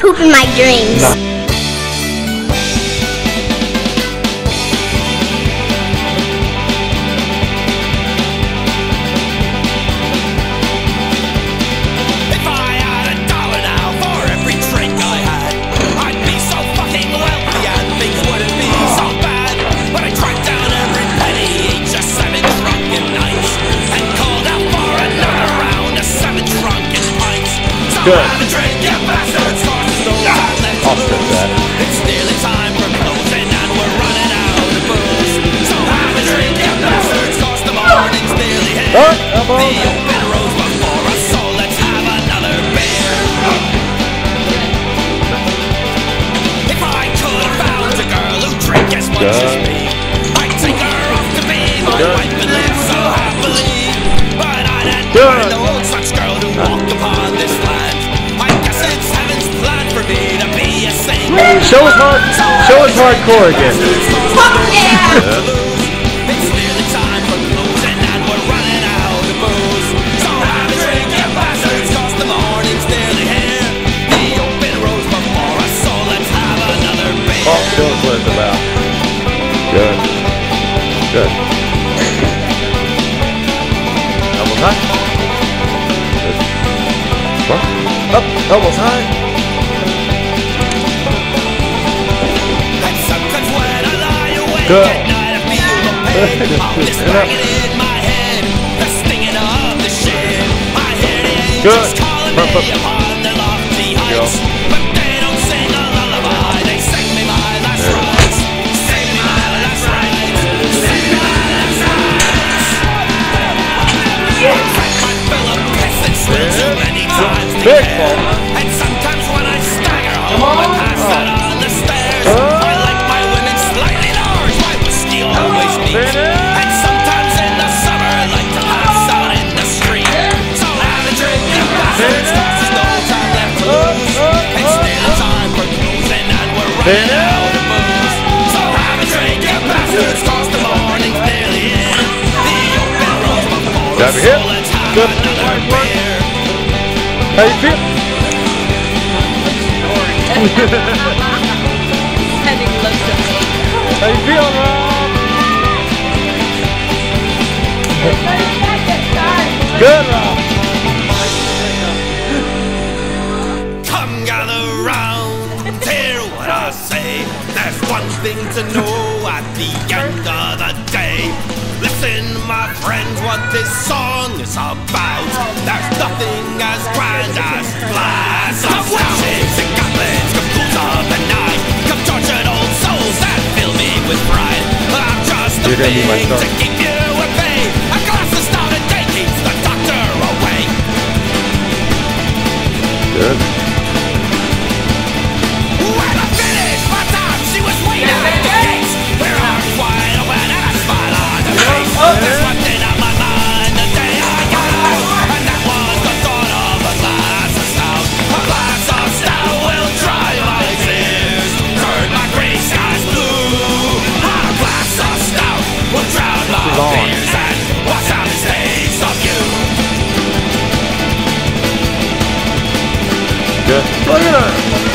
poop in my dreams. No. If I had $1 now for every drink I had, I'd be so fucking wealthy and things wouldn't be so bad. But I drank down every penny, ate just 7 drunken nights, and called out for another round of 7 drunken pints. So Good. have a drink, you bastards, cause no time left to lose. It's nearly time for closing and we're running out of booze. So have a drink, you bastards, cause the morning's nearly here. The open road's before us, so let's have another beer. If I could have found a girl who drank as much as me, I'd take her off to be my wife and live so happily. But I'd admire no such girl to walk upon this land. I guess it's heaven's plan for me to be a saint. Show us hardcore again. Fuck yeah! It's nearly time for closing and we're running out of booze. So have a drink, you bastards, cause the morning's nearly here. The open road's before us, so let's have another beer. Oh, show us what it's about. Good. Good. Elbows high. Good. What? Up. Elbows high. And sometimes when I lie awake Good. at night, I feel the pain of this banging in my head, the stinging of the shit. I hear the angels calling me upon the lofty heights, but they don't sing a lullaby, they sing me my last rites. Sing me my last rites. Sing me my last rites. I've had my fill of piss and still too many times to Big care. And sometimes when I stagger home and pass out on the stairs, I like my women slightly large, my whiskey always neat. And sometimes in the summer I like to pass out in the street. So have a drink, you bastards, cause there's no time left to lose. It's nearly time for closing and we're running out of booze. So have a drink, you bastards, cause the morning's nearly in. The open road's before us, so let's have another beer. How you feel? Sending looks at me. How you feeling, Rob? Good, Rob. Come gather round, hear what I say. There's one thing to know at the end of the day. Listen, my friends, what this song is about. There's nothing as grand as glass of witches and goblins, come fools of the night, come tortured old souls that fill me with pride. I'm just a thing to keep you at bay. A glass of stout a day keeps the doctor away. Good. When I finished my time, she was waiting at the gates. Her arms wide open and a smile on her face. There's one thing on my mind the day I got out, and that was the thought of a glass of stout. A glass of stout will dry my tears, turn my gray skies blue. A glass of stout will drown my fears and wash out the stains of you. Good. Look at her.